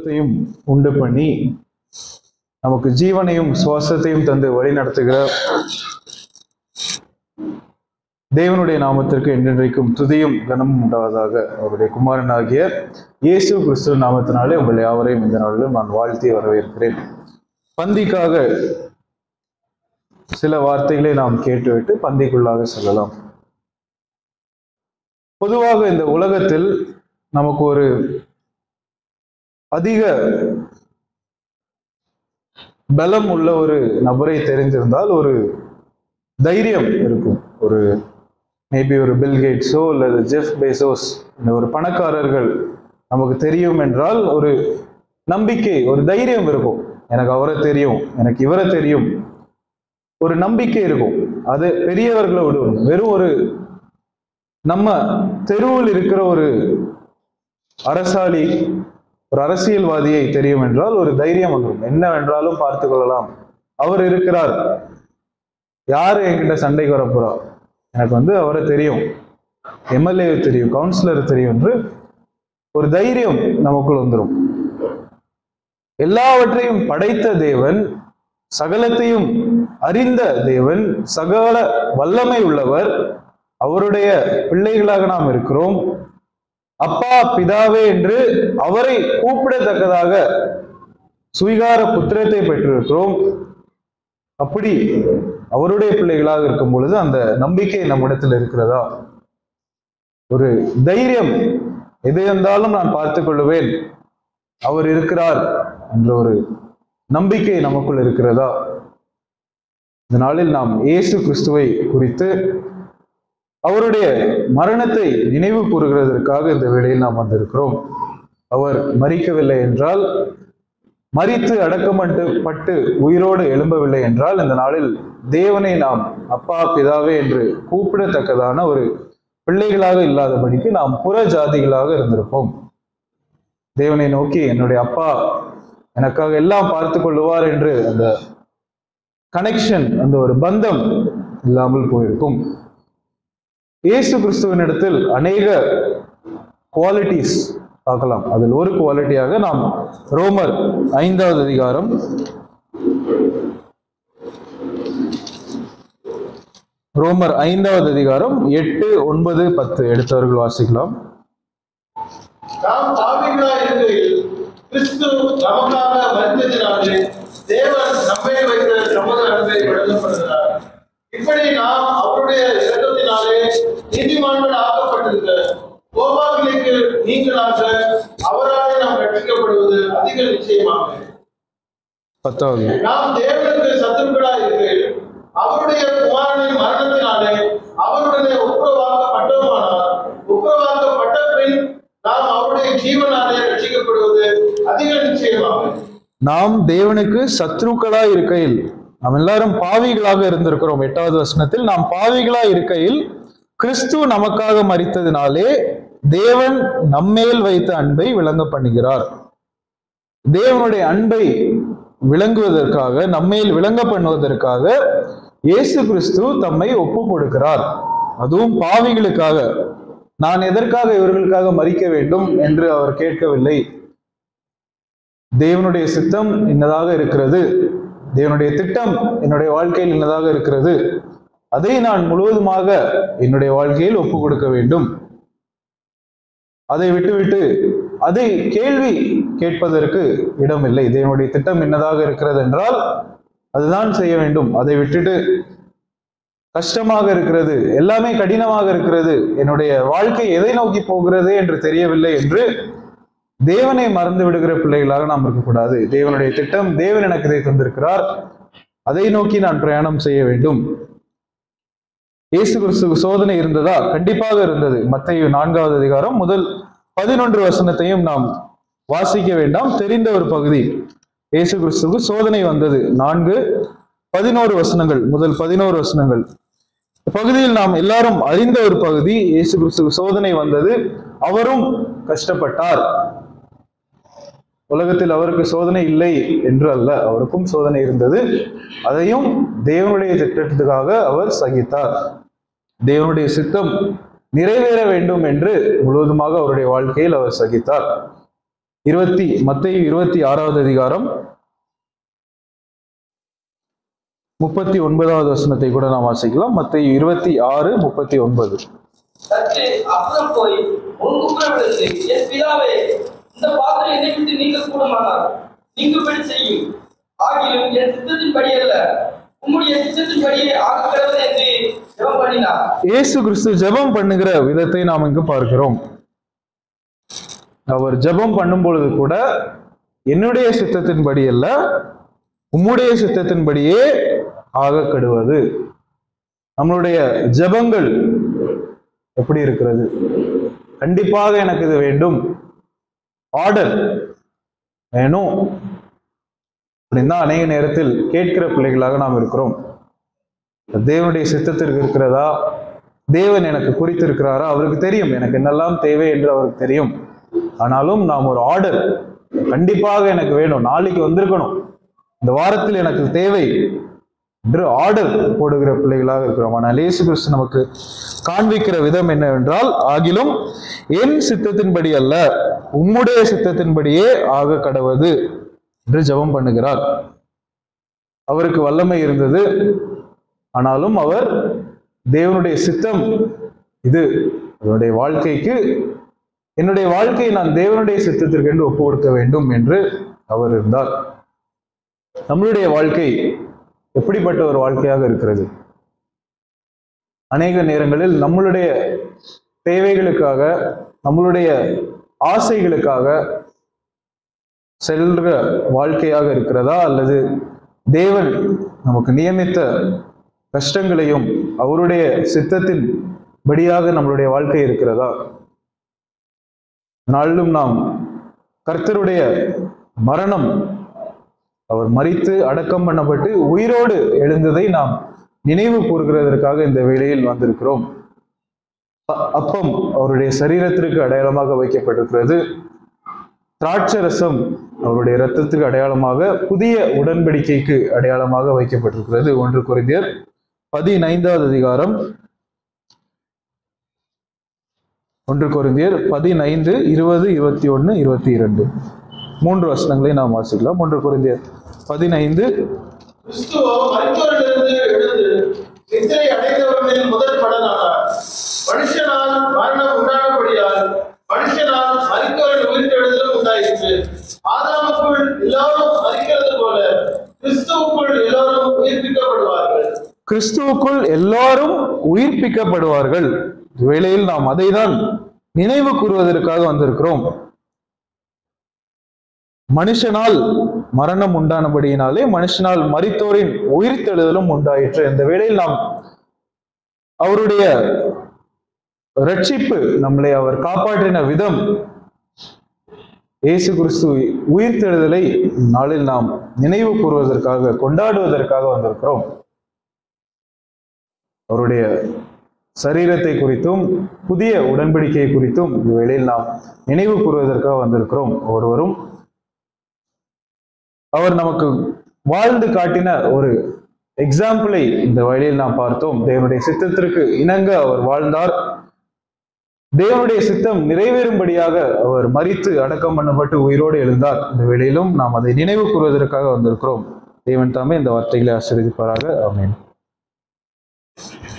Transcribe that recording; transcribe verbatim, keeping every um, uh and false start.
உண்டு பண்ணி நமக்கு ஜீவனையும் சுவாசத்தையும் தந்து வழி நடத்துகிற தேவனுடைய நாமத்திற்கு என்றென்றைக்கும் துதியும் கனமும் உண்டாவதாக. அவருடைய குமாரனாகிய இயேசு கிறிஸ்துவ நாமத்தினாலே உங்கள் யாவரையும் இந்த நாளிலும் நான் வாழ்த்தி வரவேற்கிறேன். பந்திக்காக சில வார்த்தைகளை நாம் கேட்டுவிட்டு பந்திக்குள்ளாக செல்லலாம். பொதுவாக இந்த உலகத்தில் நமக்கு ஒரு அதிக பலம் உள்ள ஒரு நபரை தெரிந்திருந்தால் ஒரு தைரியம் இருக்கும். ஒரு மேபி ஒரு பில்கேட்ஸோ அல்லது ஜெஃப் பேசோஸ், இந்த ஒரு பணக்காரர்கள் நமக்கு தெரியும் என்றால் ஒரு நம்பிக்கை, ஒரு தைரியம் இருக்கும். எனக்கு அவரை தெரியும், எனக்கு இவரை தெரியும், ஒரு நம்பிக்கை இருக்கும். அது பெரியவர்களை விடுவோம். வெறும் ஒரு நம்ம தெருவில் இருக்கிற ஒரு அரசாளி, ஒரு அரசியல்வாதியை தெரியும் என்றால் ஒரு தைரியம் வந்துடும். என்னவென்றாலும் பார்த்து கொள்ளலாம், அவர் இருக்கிறார், யாரு என்கிட்ட சண்டைக்கு வரப்போறா, எனக்கு வந்து அவரை தெரியும், எம்எல்ஏ தெரியும், கவுன்சிலர் தெரியும் என்று ஒரு தைரியம் நமக்குள் வந்துடும். எல்லாவற்றையும் படைத்த தேவன், சகலத்தையும் அறிந்த தேவன், சகல வல்லமை உள்ளவர், அவருடைய பிள்ளைகளாக நாம் இருக்கிறோம். அப்பா பிதாவே என்று அவரை கூப்பிடத்தக்கதாக சுவீகார புத்திரத்தை பெற்றிருக்கிறோம். அப்படி அவருடைய பிள்ளைகளாக இருக்கும் பொழுது அந்த நம்பிக்கை நம்மிடத்தில் இருக்கிறதா? ஒரு தைரியம், எது இருந்தாலும் நான் பார்த்துக் கொள்ளுவேன், அவர் இருக்கிறார் என்ற ஒரு நம்பிக்கை நமக்குள் இருக்கிறதா? இந்த நாளில் நாம் இயேசு கிறிஸ்துவை குறித்து அவருடைய மரணத்தை நினைவு கூறுகிறதற்காக இந்த வேளையில் நாம் வந்திருக்கிறோம். அவர் மரிக்கவில்லை என்றால், மரித்து அடக்கமட்டு பட்டு உயிரோடு எழும்பவில்லை என்றால், இந்த நாளில் தேவனை நாம் அப்பா பிதாவே என்று கூப்பிடத்தக்கதான ஒரு பிள்ளைகளாக இல்லாதபடிக்கு நாம் புற ஜாதிகளாக இருந்திருப்போம். தேவனை நோக்கி என்னுடைய அப்பா எனக்காக எல்லாம் பார்த்து கொள்ளுவார் என்று அந்த கனெக்ஷன், அந்த ஒரு பந்தம் இல்லாமல் போயிருக்கும். இயேசு கிறிஸ்துவின் இடத்தில் அநேக குவாலிட்டிஸ் பார்க்கலாம். அதில் ஒரு குவாலிட்டியாக நாம் ரோமர் ஐந்தாவது அதிகாரம் ரோமர் ஐந்தாவது அதிகாரம் எட்டு ஒன்பது பத்து எடுத்தவர்கள் வாசிக்கலாம். நாம் பாவிகளாய் இருக்கையில் கிறிஸ்து நமக்காக மரித்ததினாலே தேவன் நம்மை வைத்த தமது அன்பை வழங்கப்படுகிறார். இப்படி நாம் அவருடைய இரக்கத்தினாலே நீதிமான்கள் ஆக்கப்பட்டிருக்க கோபாக்கிற்கு நீங்களாக அவராலே நாம் ரட்சிக்கப்படுவது அதிக நிச்சயமாக. பத்தாவது, நாம் தேவனுக்கு சத்துருக்களாய் இருக்கையில் அவருடைய குமாரனின் மரணத்தினாலே அவருடனே ஒப்புரவாக்கப்பட்டோமானால் ஒப்புரவாக்கப்பட்ட பின் நாம் அவருடைய ஜீவனாலே ரட்சிக்கப்படுவது அதிக நிச்சயமாக. நாம் தேவனுக்கு சத்ருக்களாய் இருக்கையில், நாம் எல்லாரும் பாவிகளாக இருந்திருக்கிறோம். எட்டாவது வசனத்தில் நாம் பாவிகளாய் இருக்கையில் கிறிஸ்து நமக்காக மரித்ததினாலே தேவன் நம்மேல் வைத்த அன்பை விளங்க பண்ணுகிறார். தேவனுடைய அன்பை விளங்குவதற்காக, நம்மேல் விளங்க பண்ணுவதற்காக இயேசு கிறிஸ்து தம்மை ஒப்பு கொடுக்கிறார். அதுவும் பாவிகளுக்காக. நான் எதற்காக இவர்களுக்காக மரிக்க வேண்டும் என்று அவர் கேட்கவில்லை. தேவனுடைய சித்தம் இன்னதாக இருக்கிறது, தேவனுடைய திட்டம் என்னுடைய வாழ்க்கையில் இன்னதாக இருக்கிறது, அதை நான் முழுவதுமாக என்னுடைய வாழ்க்கையில் ஒப்பு கொடுக்க வேண்டும். அதை விட்டுவிட்டு அதை கேள்வி கேட்பதற்கு இடமில்லை. தேவனுடைய திட்டம் என்னதாக இருக்கிறது என்றால் அதுதான் செய்ய வேண்டும். அதை விட்டுட்டு கஷ்டமாக இருக்கிறது, எல்லாமே கடினமாக இருக்கிறது, என்னுடைய வாழ்க்கை எதை நோக்கி போகிறது என்று தெரியவில்லை என்று தேவனை மறந்து விடுகிற பிள்ளைகளாக நாம் இருக்கக்கூடாது. தேவனுடைய திட்டம், தேவன் எனக்கு இதை தந்திருக்கிறார், அதை நோக்கி நான் பிரயாணம் செய்ய வேண்டும். இயேசு கிறிஸ்துக்கு சோதனை இருந்ததா? கண்டிப்பாக இருந்தது. மத்தேயு நான்காவது அதிகாரம் முதல் பதினொன்று வசனத்தையும் நாம் வாசிக்க வேண்டாம், தெரிந்த ஒரு பகுதி. இயேசு கிறிஸ்துக்கு சோதனை வந்தது. நான்கு பதினோரு வசனங்கள், முதல் பதினோரு வசனங்கள் பகுதியில் நாம் எல்லாரும் அறிந்த ஒரு பகுதி. இயேசு கிறிஸ்துக்கு சோதனை வந்தது, அவரும் கஷ்டப்பட்டார். உலகத்தில் அவருக்கு சோதனை இல்லை என்று அல்ல, அவருக்கும் சோதனை இருந்தது. அதையும் தேவனுடைய திட்டத்துக்காக அவர் சகித்தார். தேவனுடைய சித்தம் நிறைவேற வேண்டும் என்று முழுவதுமாக அவருடைய வாழ்க்கையில் அவர் சகித்தார். இருபத்தி மத்தேயு இருபத்தி ஆறாவது அதிகாரம் முப்பத்தி ஒன்பதாவது வசனத்தை கூட நாம் வாசிக்கலாம். மத்தேயு இருபத்தி ஆறு முப்பத்தி ஒன்பது. சற்று அப்புறம் போய் முன்குப்புறவிடுத்து, என் பிதாவே, இந்த பாத்திரம் என்னை விட்டு நீங்க கூடுமானால் நீங்கும்படி செய்யும். ஆகிலும் என் சித்தத்தின்படி அல்ல, உம்முடைய சித்தத்தின்படியே ஆகிறது என்று ஜெபம் பண்ணினார். இயேசு கிறிஸ்து ஜெபம் பண்ணுகிற விதத்தை நாம் இங்கு பார்க்கிறோம். அவர் ஜெபம் பண்ணும் பொழுது கூட என்னுடைய சித்தத்தின்படி அல்ல, உம்முடைய சித்தத்தின்படியே ஆக கெடுவது. நம்மளுடைய ஜெபங்கள் எப்படி இருக்கிறது? கண்டிப்பாக எனக்கு இது வேண்டும், ஆர்டர் வேணும் அப்படின்னா அநேக நேரத்தில் கேட்கிற பிள்ளைகளாக நாம் இருக்கிறோம். தேவனுடைய சித்தத்திற்கு இருக்கிறதா? தேவன் எனக்கு குறித்திருக்கிறாரா? அவருக்கு தெரியும் எனக்கு என்னெல்லாம் தேவை என்று அவருக்கு தெரியும். ஆனாலும் நாம் ஒரு ஆர்டர், கண்டிப்பாக எனக்கு வேணும், நாளைக்கு வந்திருக்கணும், இந்த வாரத்தில் எனக்கு தேவை என்று ஆர்டர் போடுகிற பிள்ளைகளாக இருக்கிறோம். ஆனால் இயேசு கிறிஸ்து நமக்கு காண்பிக்கிற விதம் என்னவென்றால், ஆகிலும் என் சித்தத்தின்படி அல்ல, உம்முடைய சித்தத்தின்படியே ஆக கடவது என்று ஜெபம் பண்ணுகிறார். அவருக்கு வல்லமை இருந்தது, ஆனாலும் அவர் தேவனுடைய சித்தம் இது, அவருடைய வாழ்க்கைக்கு, என்னுடைய வாழ்க்கையை நான் தேவனுடைய சித்தத்திற்கு என்று ஒப்பு கொடுக்க வேண்டும் என்று அவர் இருந்தார். நம்மளுடைய வாழ்க்கை எப்படிப்பட்ட ஒரு வாழ்க்கையாக இருக்கிறது? அநேக நேரங்களில் நம்மளுடைய தேவைகளுக்காக, நம்மளுடைய ஆசைகளுக்காக செல்ற வாழ்க்கையாக இருக்கிறதா, அல்லது தேவன் நமக்கு நியமித்த கஷ்டங்களையும் அவருடைய சித்தத்தின் படியாக நம்மளுடைய வாழ்க்கை இருக்கிறதா? நாளிலும் நாம் கர்த்தருடைய மரணம், அவர் மரித்து அடக்கம் பண்ணப்பட்டு உயிரோடு எழுந்ததை நாம் நினைவு கூறுகிறதற்காக இந்த வேளையில் வந்திருக்கிறோம். அப்பம் அவருடைய சரீரத்திற்கு அடையாளமாக வைக்கப்பட்டிருக்கிறது. திராட்சரசம் அவருடைய இரத்தத்துக்கு அடையாளமாக, புதிய உடன்படிக்கைக்கு அடையாளமாக வைக்கப்பட்டிருக்கிறது. ஒன்று கொரிந்தியர் பதினைந்தாவது அதிகாரம், ஒன்று கொரிந்தியர் பதினைந்து இருபது இருபத்தி ஒன்னு இருபத்தி இரண்டு மூன்று வசனங்களை நாம் வாசிக்கலாம். ஒன்று கொரிந்தியர் பதினைந்து. கிறிஸ்துவோ மரித்தோரிலிருந்து எழுந்து நித்திரை அடைந்தவர்களில் முதல் பலனானார். மனுஷனால் மரணம் உண்டானபடியால் மனுஷனால் மரித்தோரின் உயிர்த்தெழுதலும் உண்டாயிற்று. ஆதாமுக்குள் எல்லாரும் மரிக்கிறது போல கிறிஸ்துவுக்குள் எல்லாரும் உயிர்ப்பிக்கப்படுவார்கள். கிறிஸ்துவுக்குள் எல்லாரும் உயிர்ப்பிக்கப்படுவார்கள். வேளையில் நாம் அதை தான் நினைவு கூறுவதற்காக வந்திருக்கிறோம். மனுஷனால் மரணம் உண்டானபடியினாலே மனுஷனால் மரித்தோரின் உயிர்த்தெழுதலும் உண்டாயிற்று. இந்த வேளையில் நாம் அவருடைய ரட்சிப்பு, நம்மளை அவர் காப்பாற்றின விதம், இயேசு கிறிஸ்து உயிர்த்தெழுதலை நாளில் நாம் நினைவு கூறுவதற்காக, கொண்டாடுவதற்காக வந்திருக்கிறோம். அவருடைய சரீரத்தை குறித்தும் புதிய உடன்படிக்கை குறித்தும் இந்த வேளையில் நாம் நினைவு கூறுவதற்காக வந்திருக்கிறோம். ஒருவரும் அவர் நமக்கு வாழ்ந்து காட்டின ஒரு எக்ஸாம்பிளை இந்த வழியில் நாம் பார்த்தோம். தேவனுடைய சித்தத்திற்கு இணங்க அவர் வாழ்ந்தார். தேவனுடைய சித்தம் நிறைவேறும்படியாக அவர் மரித்து அடக்கம் பண்ணப்பட்டு உயிரோடு எழுந்தார். இந்த வேளையிலும் நாம் அதை நினைவு கூறுவதற்காக வந்திருக்கிறோம். தேவன் தாமே இந்த வார்த்தைகளை ஆசீர்வதிப்பாராக. ஆமென்.